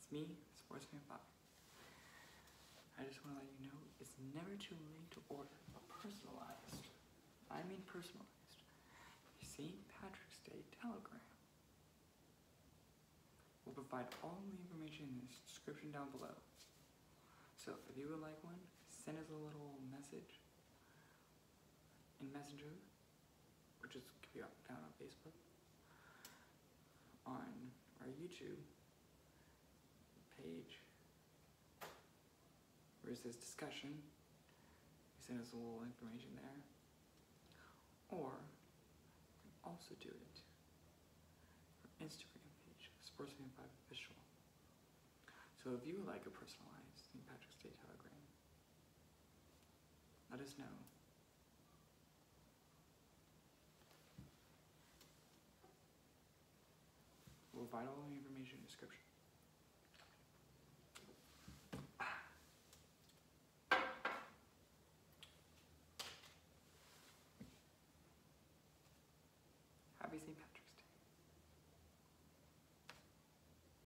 It's me, Sportsman 5. I just want to let you know it's never too late to order a personalized, St. Patrick's Day telegram. We'll provide all the information in the description down below. So if you would like one, send us a little message in Messenger, which is could be down on Facebook, on our YouTube page, where it says discussion. You send us a little information there. Or you can also do it for Instagram page, Sportsman5 Official. So if you would like a personalized St. Patrick's Day telegram, let us know. We'll provide all the information in the description.